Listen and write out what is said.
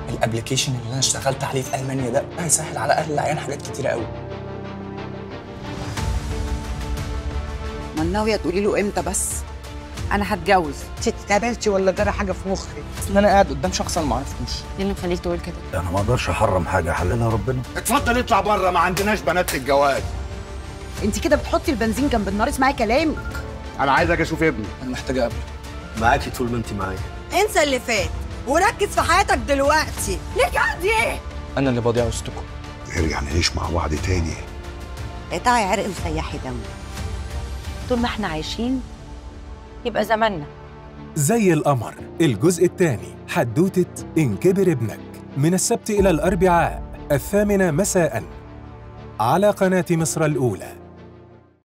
الابلكيشن اللي انا اشتغلت عليه في المانيا ده هيسهل على اهل العيان حاجات كتيره قوي. ما ناويه تقولي له امتى بس؟ انا هتجوز. انت اتقابلتي ولا جرى حاجه في مخك؟ اصل انا قاعد قدام شخص انا ما اعرفوش. ايه اللي مخليك تقول كده؟ انا ما اقدرش احرم حاجه حللها ربنا. اتفضل اطلع بره، ما عندناش بنات الجواز. انت كده بتحطي البنزين جنب النار، اسمعي كلامي. انا عايزك اشوف ابني. انا محتاج اقابله. معاكي طول ما انت معايا. انسى اللي فات وركز في حياتك دلوقتي. ليك عندي ايه؟ انا اللي بضيع وسطكم. نرجع نعيش مع بعض تاني. اقطعي عرق وسيحي دم. طول ما احنا عايشين يبقى زماننا. زي القمر الجزء الثاني، حدوتة إن كبر ابنك، من السبت إلى الأربعاء 8:00 مساء على قناة مصر الأولى.